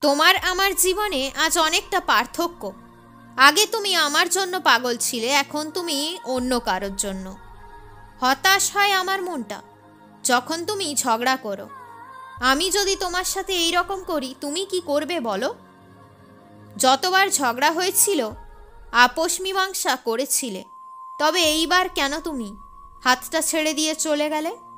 তোমার আমার জীবনে আজ অনেকটা পার্থক্য। আগে তুমি আমার জন্য পাগল ছিলে, এখন তুমি অন্য কারোর জন্য। হতাশ হয় আমার মনটা যখন তুমি ঝগড়া করো। আমি যদি তোমার সাথে এই রকম করি, তুমি কি করবে বলো? যতবার ঝগড়া হয়েছিল আপোষ মীমাংসা করেছিলে, তবে এইবার কেন তুমি হাতটা ছেড়ে দিয়ে চলে গেলে?